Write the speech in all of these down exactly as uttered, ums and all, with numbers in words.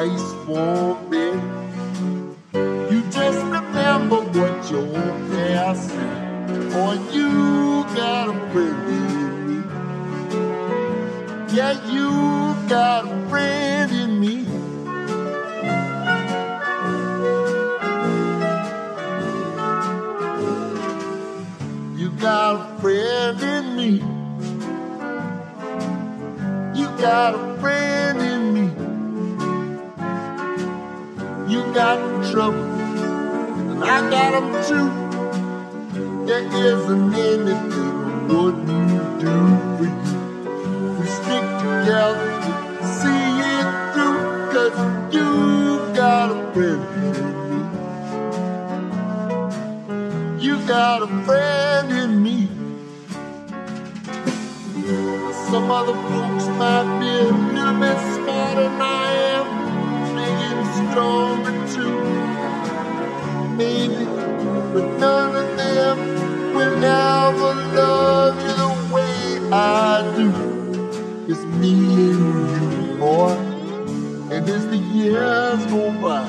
nice warm bed. You just remember what your past said, or you got a friend in me. Yeah, you got a friend in me. You got a friend in me. You got a friend in me. You got trouble, and I got them too. There isn't anything I wouldn't do for you. We stick together, see it through, 'cause you got a friend in me. You got a friend in me. Some other folks might be a little bit smarter than I am, big and stronger too. Maybe, but none of them will ever love you the way I do. It's me and you, boy, and as the years go by,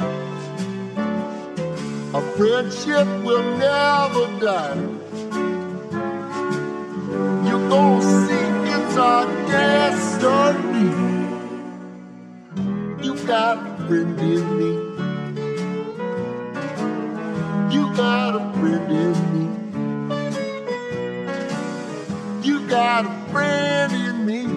our friendship will never die. You're gonna see it's our destiny. You got a friend in me. You got a friend in me. You got a friend in me.